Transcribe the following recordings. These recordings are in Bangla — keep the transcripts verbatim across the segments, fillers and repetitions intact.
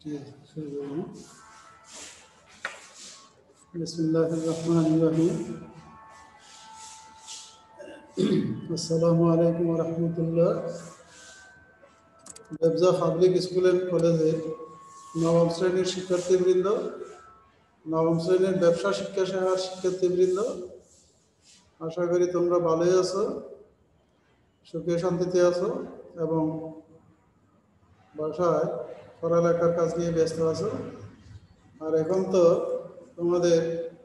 बिस्मिल्लाहिर्रहमानिर्रहीम। अस्सलामु आलैकुम व रहमतुल्लाह। ব্যবসা পাবলিক স্কুল এন্ড কলেজে নবম শ্রেণীর শিক্ষার্থীবৃন্দ, নবম শ্রেণীর ব্যবসা শিক্ষা শাখার শিক্ষার্থীবৃন্দ, আশা করি তোমরা ভালোই আছো, সুখে শান্তিতে আছো এবং বাসায় পড়ালেখার কাজ নিয়ে ব্যস্ত আছো। আর এখন তো তোমাদের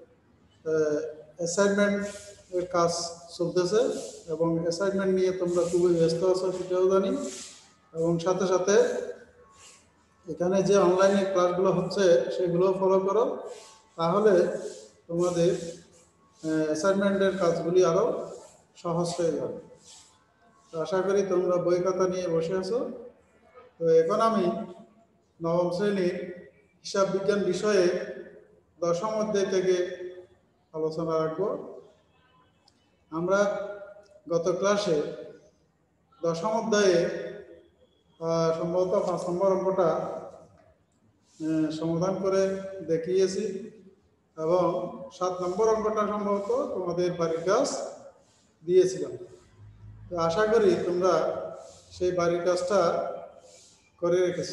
অ্যাসাইনমেন্টের কাজ চলতেছে এবং অ্যাসাইনমেন্ট নিয়ে তোমরা খুবই ব্যস্ত আছো সেটাও জানি। এবং সাথে সাথে এখানে যে অনলাইনে ক্লাসগুলো হচ্ছে সেগুলো ফলো করো, তাহলে তোমাদের অ্যাসাইনমেন্টের কাজগুলি আরও সহজ হয়ে যাবে। তো আশা করি তোমরা বই খাতা নিয়ে বসে আছো। তো এখন আমি নবম শ্রেণীর হিসাব বিজ্ঞান বিষয়ে দশম অধ্যায় থেকে আলোচনা রাখব। আমরা গত ক্লাসে দশম অধ্যায়ে সম্ভবত পাঁচ নম্বর অঙ্কটা সমাধান করে দেখিয়েছি এবং সাত নম্বর অঙ্কটা সম্ভবত তোমাদের বাড়ির কাজ দিয়েছিলাম। তো আশা করি তোমরা সেই বাড়ির কাজটা করে রেখেছো।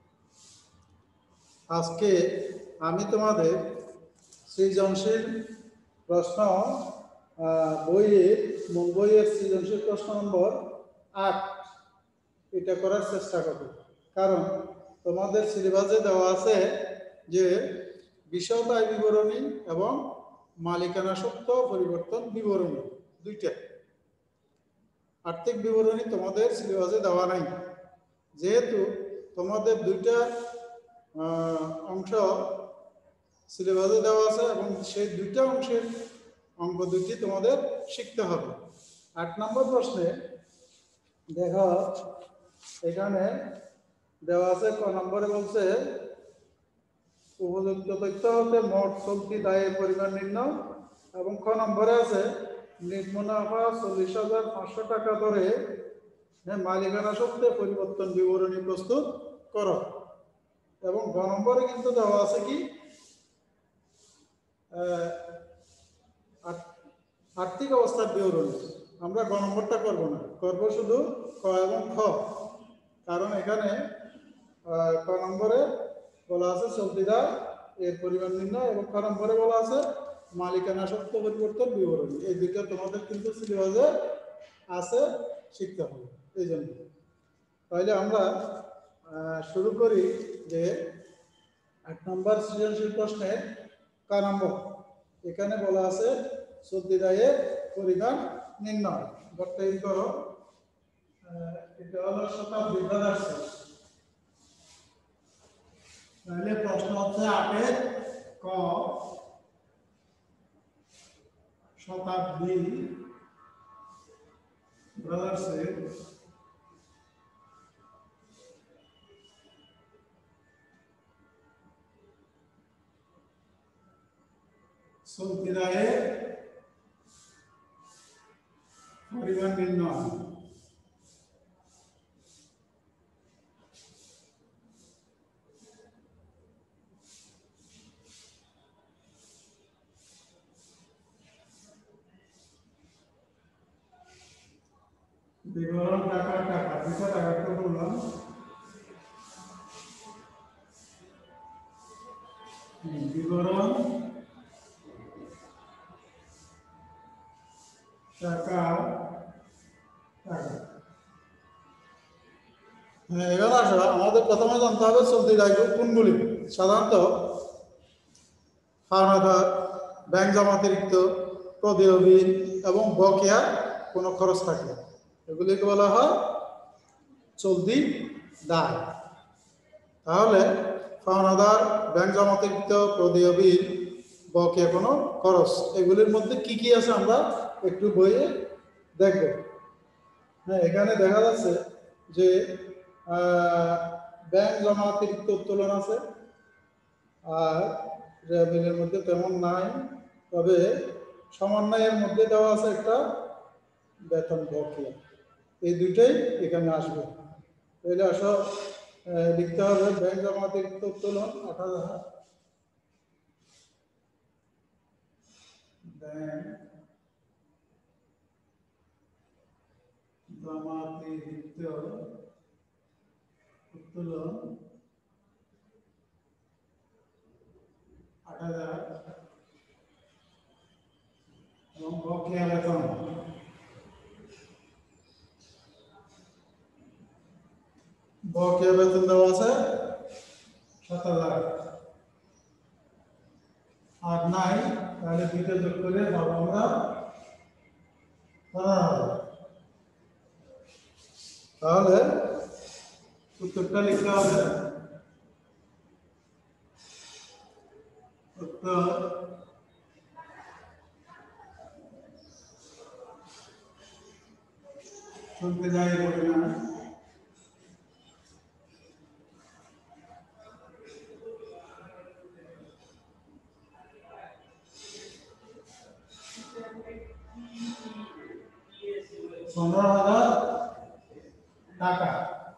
আজকে আমি তোমাদের সৃজনশীল প্রশ্ন বইয়ের বইয়ের সৃজনশীল প্রশ্ন নম্বর আট এটা করার চেষ্টা করব, কারণ তোমাদের সিলেবাসে দেওয়া আছে যে বিষয় দায় বিবরণী এবং মালিকানা সত্ত্ব পরিবর্তন বিবরণী দুইটা। আর্থিক বিবরণী তোমাদের সিলেবাসে দেওয়া নাই, যেহেতু তোমাদের দুইটা অংশ সিলেবাসে দেওয়া আছে এবং সেই দুইটা অংশের অঙ্ক দুটি তোমাদের শিখতে হবে। আট নম্বর প্রশ্নে দেখো এখানে দেওয়া আছে ক নম্বরে বলছে উপযুক্ত তথ্য হতে মোট চলতি দায়ের পরিমাণ নির্ণয়, এবং খ নম্বরে আছে নিট মুনাফা চল্লিশ হাজার পাঁচশো টাকা ধরে মালিকানা সত্ত্বে পরিবর্তন বিবরণী প্রস্তুত করো। এবং গ নম্বরে কিন্তু দেওয়া আছে কি আর্থিক অবস্থার বিবরণী। আমরা গ নম্বরটা করবো না, করবো শুধু ক এবং খ, কারণ এখানে ক নম্বরে বলা আছে চলতি দায় এর পরিমাণ নির্ণয় এবং খ নম্বরে বলা আছে মালিকানা সত্ত্ব পরিবর্তন বিবরণী। এই দুটো তোমাদের কিন্তু সিলেবাসে আছে, শিখতে হবে। এই জন্য তাহলে আমরা শুরু করি যে আট নম্বর সৃজনশীল প্রশ্নের ক নম্বর। এখানে বলা আছে চলতি দায়ের পরিমাণ নির্ণয়। গঠন করো, এটা হলো শতাব্দী ব্রাদার্স। তাহলে প্রশ্ন হচ্ছে আটের ক, শতাব্দী ব্রাদার্সের চলতি দায়ের পরিমাণ নির্ণয়। বিবরণ টাকা টাকা দুটা টাকা তো বললাম, বিবরণ টাকা টাকা। হ্যাঁ, এবার আসো, আমাদের প্রথমে জানতে হবে চলতি দায় কোনগুলি। সাধারণত পাওনাদার, ব্যাংক জমাতিরিক্ত, প্রদেয় বিল এবং বকেয়া কোনো খরচ থাকে, এগুলিকে বলা হয় চলতি দায়। তাহলে পাওনাদার, ব্যাংক জমাতিরিক্ত, প্রদেয় বিল, বকেয়া কোনো খরচ, এগুলির মধ্যে কি কি আছে আমরা একটু বইয়ে দেখব। হ্যাঁ, এখানে দেখা যাচ্ছে যে ব্যাংক জমাতিরিক্ত উত্তোলন আছে, আর বিলের মধ্যে তেমন নাই, তবে সমন্বয়ের মধ্যে দেওয়া আছে একটা বেতন বকেয়া। এই দুইটাই এখানে আসবে। তাহলে আসো লিখতে হবে ব্যাংক জমা অতিরিক্ত উত্তোলন আট হাজার, ব্যাংক জমা অতিরিক্ত উত্তোলন আট হাজার এবং বকেয়া বেতন বকেয়া বেতন দেওয়া আছে সাত হাজার, আর নাই তাহলে দুইটা যোগ করে পাবো আমরা পনেরো হাজার। তাহলে উত্তরটা লিখতে হবে উত্তর শুনতে যাই বলি না পনেরো হাজার টাকা।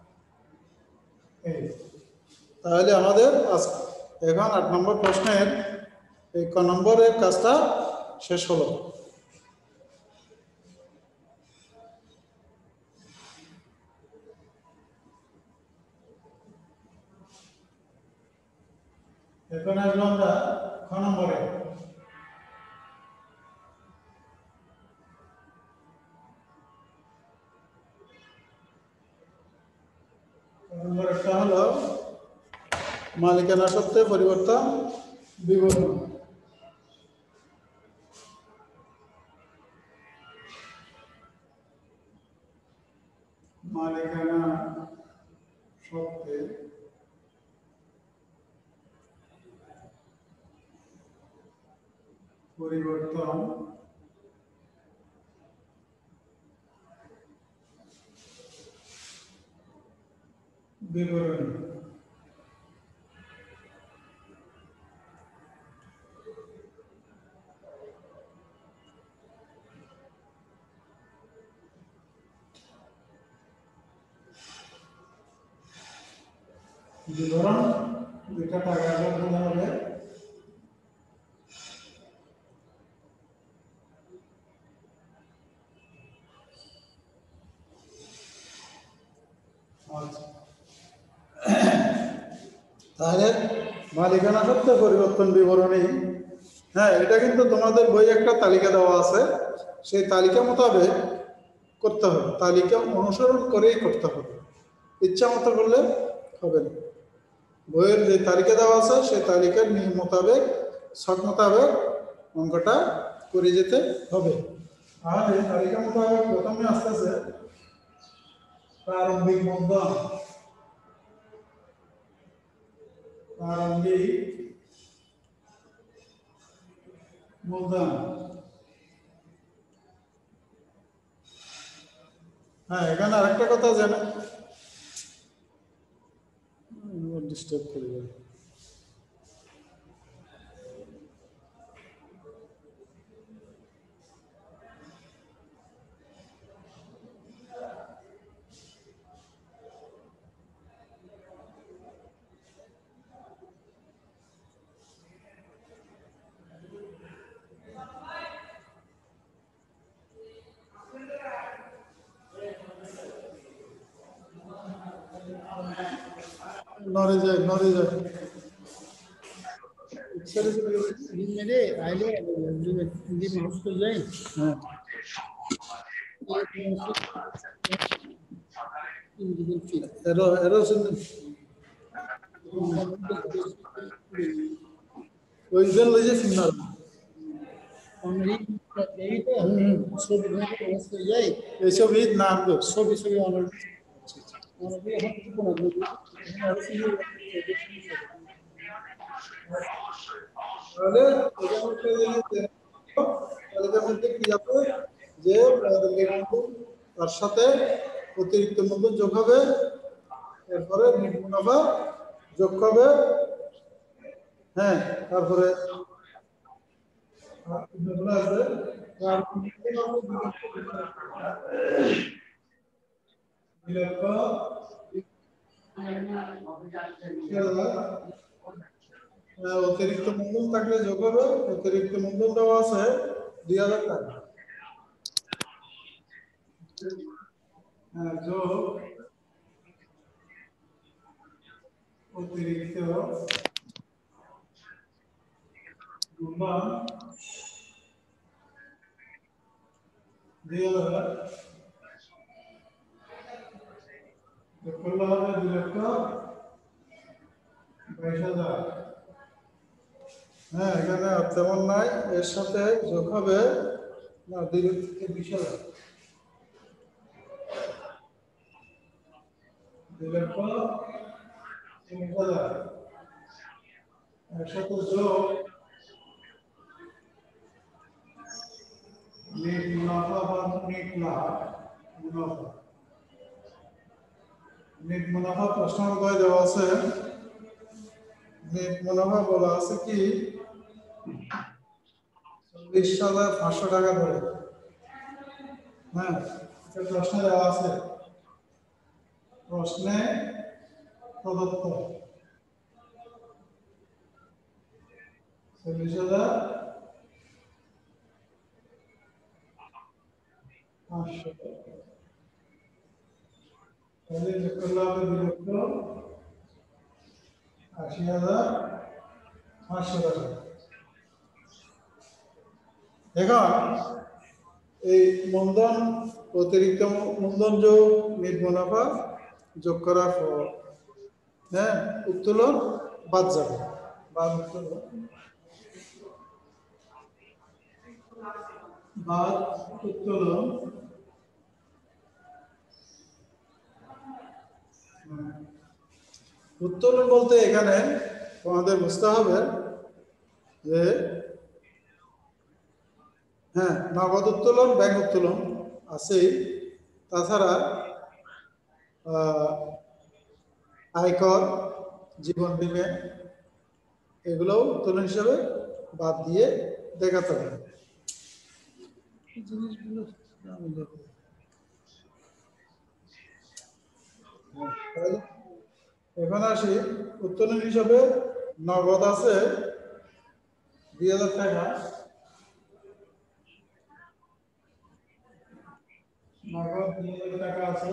তাহলে আমাদের এখন আট নম্বর প্রশ্নের এই ক নম্বরের কাজটা শেষ হলো। এখন আসবো আমরা খ নম্বরে। নম্বর একটা হলো মালিকানা সত্ত্বে পরিবর্তন বিবরণ। মালিকানা সত্ত্বে পরিবর্তন বিবরণ। বিবরণ দুইটা প্যারাগ্রাফ দিতে হবে। তাহলে মালিকানা সত্ত্বে পরিবর্তন বিবরণী, হ্যাঁ এটা কিন্তু তোমাদের বই একটা তালিকা দেওয়া আছে, সেই তালিকা মোতাবেক করতে হবে, তালিকা অনুসরণ করেই করতে হবে, ইচ্ছা মতো করলে হবে না। বইয়ের যে তালিকা দেওয়া আছে সেই তালিকার নিয়ম মোতাবেক শখ মোতাবেক অঙ্কটা করে যেতে হবে। আর এই তালিকা মোতাবেক প্রথমে আসতেছে প্রারম্ভিক মূলধন। প্রারম্ভিক মূলধন, হ্যাঁ এখানে আরেকটা কথা জানেন, ডিস্টার্ব করবে। নড়ে যায় নড়ে যায় মেরে আইলে হিন্দি মাউস তো যাই। হ্যাঁ এরো এরো শুনুন ওই যে লইছে সিনার অনরি এইটা সব ধরে মাউস তো যাই এইসব ঈদ নাম গো সব সব অনর অনরি এখন কি কোন তাহলে এটার মধ্যে তালিকার মধ্যে কি যাবে যে তার সাথে অতিরিক্ত মূলধন যোগ হবে, এরপরে নেট মুনাফা যোগ হবে, হ্যাঁ তারপরে আসবে অতিরিক্ত মূলধন থাকলে যোগ হবে, অতিরিক্ত মূলধন দেওয়া আছে দুই হাজার টাকা। হ্যাঁ, যোগ অতিরিক্ত মূলধন দুই হাজার যোগ করলে হবে দুই লক্ষ বাইশ হাজার। হ্যাঁ, এখানে তেমন নাই, এর সাথে যোগ হবে না দুই লক্ষ বিশ হাজার, দুই লক্ষ তিরিশ হাজার এর সাথে যোগ নেট মুনাফা বা নেট লাভ মুনাফা। নেট মুনাফা প্রশ্ন উত্তরে দেওয়া আছে, নেট মুনাফা বলা আছে কি চল্লিশ হাজার পাঁচশো টাকা ধরে। হ্যাঁ, এটা প্রশ্নে দেওয়া আছে, প্রশ্নে প্রদত্ত চল্লিশ হাজার পাঁচশো টাকা, তাহলে যোগ করলে হবে দুই লক্ষ আশি হাজার পাঁচশো টাকা। এখন এই মূলধন অতিরিক্ত মূলধন যোগ নেট মুনাফা যোগ করার পর হ্যাঁ উত্তোলন বাদ যাবে, বাদ উত্তোলন বাদ উত্তোলন উত্তোলন বলতে এখানে তোমাদের বুঝতে হবে যে হ্যাঁ নগদ উত্তোলন ব্যাংক উত্তোলন আছেই, তাছাড়া আয়কর জীবন বীমা এগুলো উত্তোলন হিসাবে বাদ দিয়ে দেখাতে হবে। জিনিসগুলো এখন আসি উত্তোলন হিসাবে নগদ আছে দুই হাজার টাকা, নগদ দুই হাজার টাকা আছে।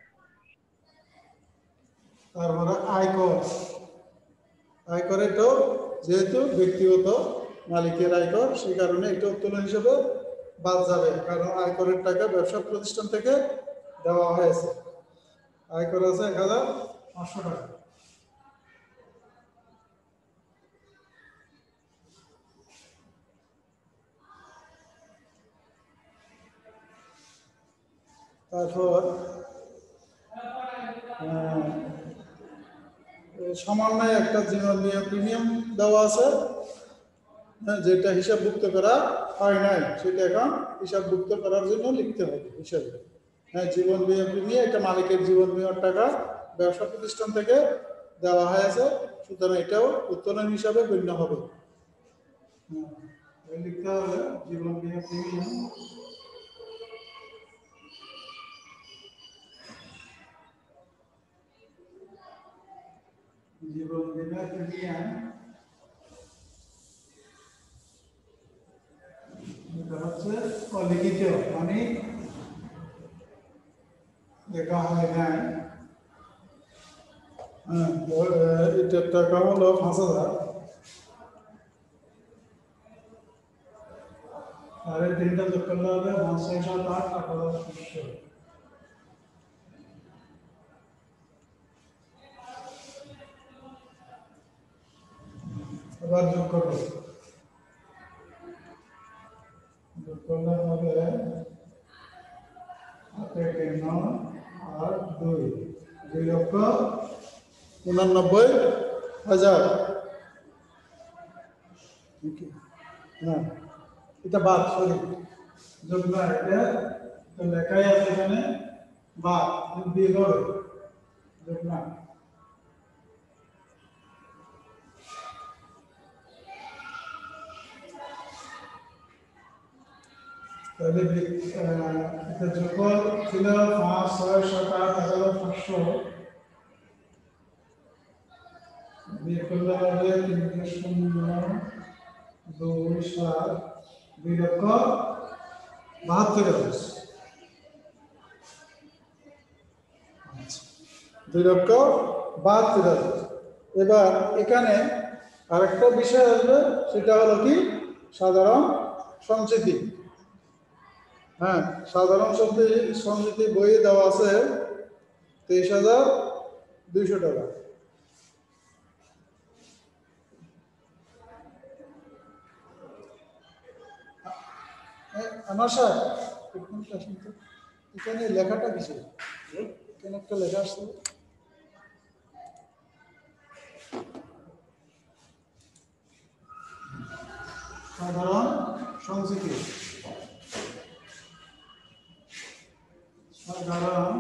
তারপরে আয়কর, আয়কর তো যেহেতু ব্যক্তিগত মালিকের আয়কর সেই কারণে এটা উত্তোলন হিসেবে বাদ যাবে, কারণ আয়করের টাকা ব্যবসা প্রতিষ্ঠান থেকে দেওয়া হয়েছে। আয়কর আছে এক হাজার পাঁচশো টাকা। তারপর সামান্য একটা জীবন বীমা প্রিমিয়াম দেওয়া আছে, যেটা হিসাবভুক্ত করা হয় নাই সেটা এখন হিসাবভুক্ত করার জন্য লিখতে হবে হিসাবে। হ্যাঁ, জীবন বীমা প্রিমিয়াম এটা মালিকের জীবন বীমার টাকা ব্যবসা প্রতিষ্ঠান থেকে দেওয়া হয়েছে, সুতরাং এটাও উত্তোলন হিসাবে গণ্য হবে। লিখতে হবে জীবন বীমা প্রিমিয়াম জীবন বীমা প্রিমিয়াম এটা হচ্ছে অলিখিত, মানে লেখা হয় নাই। হ্যাঁ, এটার টাকা হলো পাঁচ হাজার, আর এই তিনটা যোগ করলে হবে পাঁচ ছয় সাত আট আট হাজার পাঁচশো। এবার যোগ করবো, যোগ করলে হবে তিন আট দুই দুই লক্ষ উনানব্বই হাজার। না এটা বাদ, সরি যোগ না, এটা লেখাই আছে এখানে বাদ দিয়ে হবে যোগ না। তাহলে এটা যোগফল ছিল পাঁচ ছয় সাত আট এক হাজার পাঁচশো, বিয়োগ করলে হবে তিনটে শূন্য দুই সাত দুই লক্ষ বাহাত্তর হাজার। দুই লক্ষ বাহাত্তর হাজার। এবার এখানে আরেকটা বিষয় আসবে, সেটা হলো কি সাধারণ সঞ্চিতি। হ্যাঁ, সাধারণ সঞ্চিতি বইয়ে দেওয়া আছে তেইশ হাজার দুইশো টাকা। আমার স্যার এখানে লেখাটা কিছু এখানে একটা লেখা আসছে, সাধারণ সঞ্চিতি। সাধারণ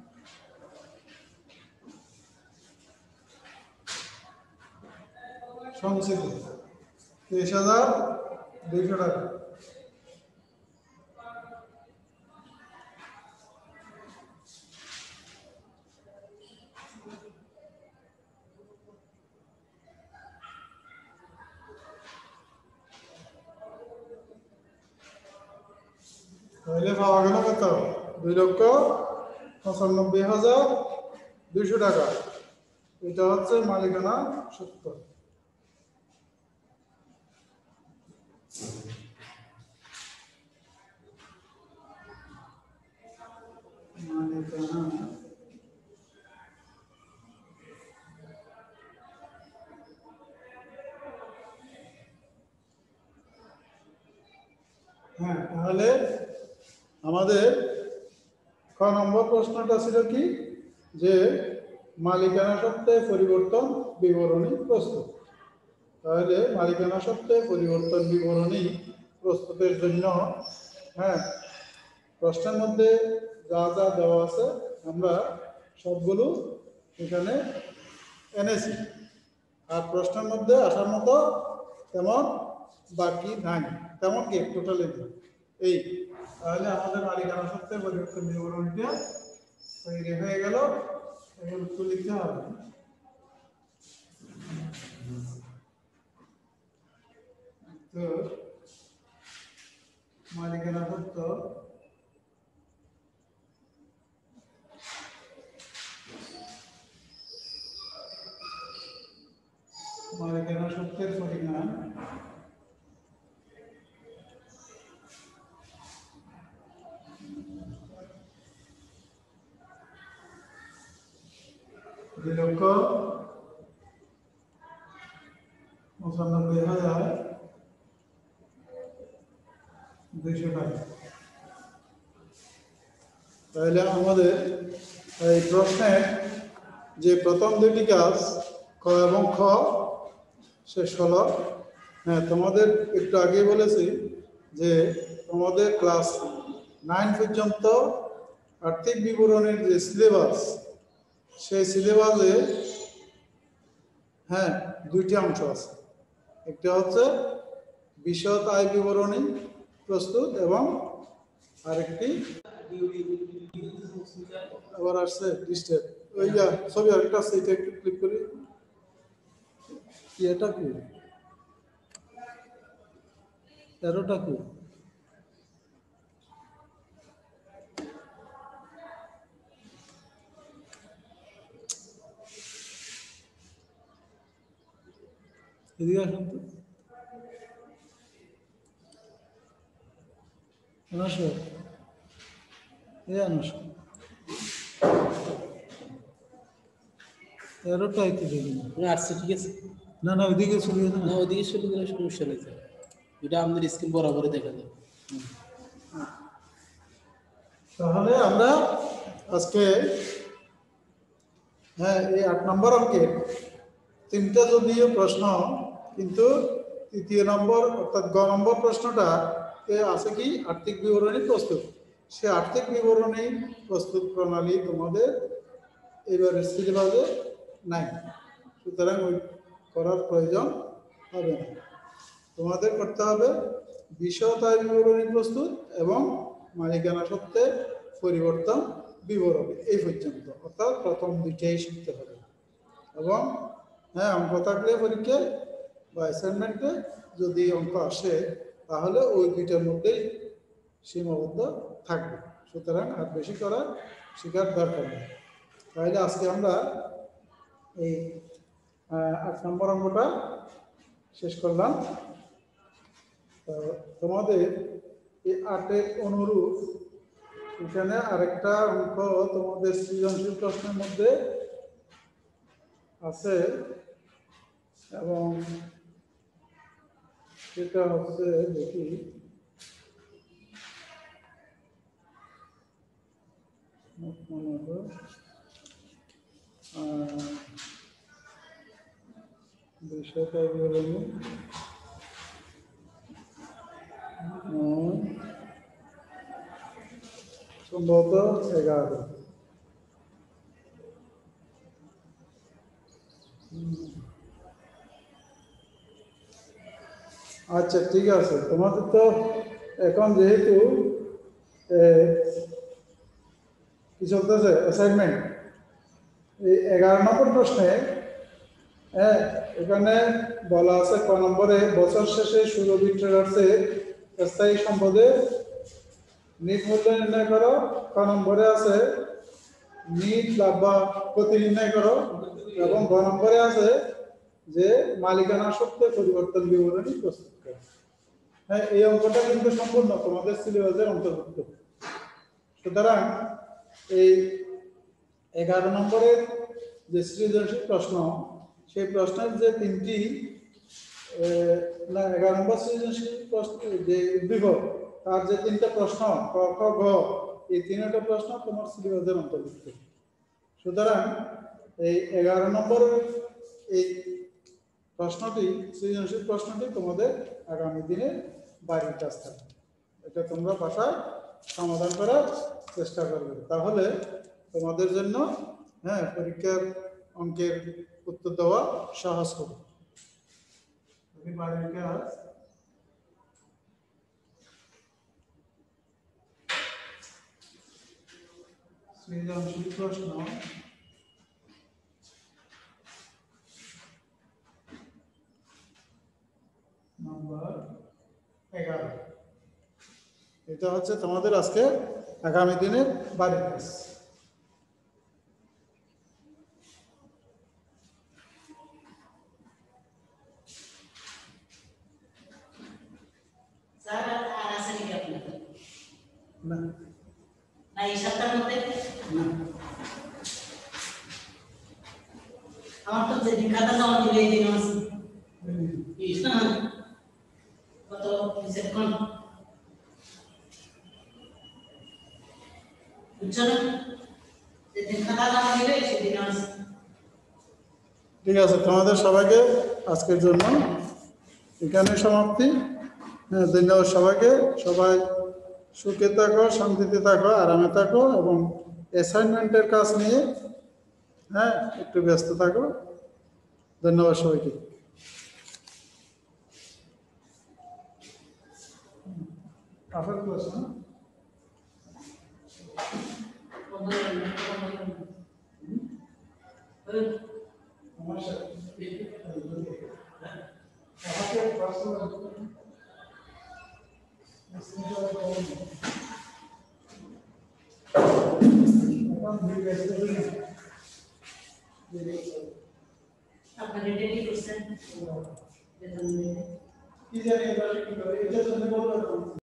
সঞ্চিতি তেইশ হাজার দুইশো টাকা। তাহলে পাওয়া গেল কত? দুই লক্ষ পঁচানব্বই হাজার দুইশো টাকা। এটা হচ্ছে মালিকানা সত্ত্ব। মালিকানা হ্যাঁ, তাহলে আমাদের ক নম্বর প্রশ্নটা ছিল কি, যে মালিকানা সত্ত্বে পরিবর্তন বিবরণী প্রস্তুত। তাহলে মালিকানা সত্ত্বে পরিবর্তন বিবরণী প্রস্তুতের জন্য হ্যাঁ প্রশ্নের মধ্যে যা যা দেওয়া আছে আমরা সবগুলো এখানে এনেছি। আর প্রশ্নের মধ্যে আসার মতো তেমন বাকি নাই, তেমন কি টোটালি এই। তাহলে আমাদের মালিকানা সত্ত্বে পরিবর্তন বিবরণীটা তৈরি হয়ে গেল। এবার উত্তর লিখতে হবে। তো মালিকানা সত্ত্ব মালিকানা সত্ত্বের পরিমাণ দুই লক্ষ পঁচানব্বই হাজার দুইশো টাকা। তাহলে আমাদের এই প্রশ্নের যে প্রথম দুটি কাজ ক এবং খ শেষ হলো। হ্যাঁ, তোমাদের একটু আগে বলেছি যে তোমাদের ক্লাস নাইন পর্যন্ত আর্থিক বিবরণের যে সিলেবাস, সেই সিলেবাসে হ্যাঁ দুইটি অংশ আছে। একটা হচ্ছে বিশদ আয় বিবরণী প্রস্তুত এবং আরেকটি আবার আসছে ডিস্টেপ ওই যা ছবি আরেকটা আছে, এটা একটু ক্লিক করি। কি এটা কি তেরোটা কি এদিকে আসুন তো। নমস্কার, এ নমস্কার। তেরোটা হইতে দেখি না আসছে, ঠিক আছে। না না ওইদিকে চলে গেছে না না, ওদিকে চলে গেলে সমস্যা নেই, এটা আমাদের স্ক্রিন বরাবরই দেখা যায়। তাহলে আমরা আজকে হ্যাঁ এই আট নম্বর অঙ্কের তিনটা যদিও প্রশ্ন, কিন্তু তৃতীয় নম্বর অর্থাৎ গ নম্বর প্রশ্নটা আছে কি আর্থিক বিবরণী প্রস্তুত। সে আর্থিক বিবরণী প্রস্তুত প্রণালী তোমাদের এবারে সিলেবাসে নাই, সুতরাং ওই করার প্রয়োজন হবে না। তোমাদের করতে হবে বিশদ আয় বিবরণী প্রস্তুত এবং মালিকানা সত্ত্বে পরিবর্তন বিবরণী, এই পর্যন্ত। অর্থাৎ প্রথম দুইটাই শিখতে হবে এবং হ্যাঁ, অঙ্ক থাকলে পরীক্ষায় বা অ্যাসাইনমেন্টে যদি অঙ্ক আসে তাহলে ওই দুইটার মধ্যেই সীমাবদ্ধ থাকবে। সুতরাং আর বেশি করার শেখার দরকার নেই। তাহলে আজকে আমরা এই আহ, আট নম্বর অঙ্কটা শেষ করলাম। তো তোমাদের এই আটের অনুরূপ এখানে আরেকটা অঙ্ক তোমাদের সৃজনশীল প্রশ্নের মধ্যে আছে এবং সেটা হচ্ছে দেখি বিষয়টা বলুন সম্ভবত এগারো। আচ্ছা ঠিক আছে, তোমাদের তো এখন যেহেতু কি চলতেছে অ্যাসাইনমেন্ট, এই এগারো নম্বর প্রশ্নে হ্যাঁ এখানে বলা আছে ক নম্বরে বছর শেষে সুরভি ট্রেডার্সের স্থায়ী সম্পদের নিট মূল্য নির্ণয় করো। ক নম্বরে আছে নিট লাভ বা ক্ষতি নির্ণয় করো এবং গ নম্বরে আছে যে মালিকানা সত্ত্বে পরিবর্তন বিবরণী প্রস্তুত করো। হ্যাঁ, এই অঙ্কটা কিন্তু সম্পূর্ণ তোমাদের সিলেবাসের অন্তর্ভুক্ত। সুতরাং এই এগারো নম্বরের যে সৃজনশীল প্রশ্ন, সেই প্রশ্নের যে তিনটি না এগারো নম্বর সৃজনশীল প্রশ্ন যে উদ্দীপক তার যে তিনটা প্রশ্ন ক খ গ, এই তিনটা প্রশ্ন তোমার সিলেবাসের অন্তর্ভুক্ত। সুতরাং এই এগারো নম্বর এই প্রশ্নটি সৃজনশীল প্রশ্নটি তোমাদের আগামী দিনে বাড়ির কাজ থাকবে। এটা তোমরা বাসায় সমাধান করার চেষ্টা করবে, তাহলে তোমাদের জন্য হ্যাঁ পরীক্ষার অঙ্কের উত্তর দেওয়া সহজ হবে। বাড়ির কাজ সৃজনশীল প্রশ্ন নম্বর এগারো, এটা হচ্ছে তোমাদের আজকে আগামী দিনের বাড়ির কাজ। না না এই সপ্তাহের মধ্যে না আমার তো যেদিন খাতা জমা দিলে এই দিন আছে বিশ না কত সেকেন্ড বুঝছো না, যেদিন খাতা জমা দিলে সেদিন আছে। ঠিক আছে, তোমাদের সবাইকে আজকের জন্য এখানে সমাপ্তি। হ্যাঁ, ধন্যবাদ সবাইকে। সবাই সুখে থাকো, শান্তিতে থাকো, আরামে থাকো এবং অ্যাসাইনমেন্টের কাজ নিয়ে হ্যাঁ একটু ব্যস্ত থাকো। ধন্যবাদ সবাইকে। আফার ক্লাস না আমার সাথে আমাকে পার্সোনাল আপনার রেডি করছেন কি জানি এটা কি করে, এটা জন্য বললাম।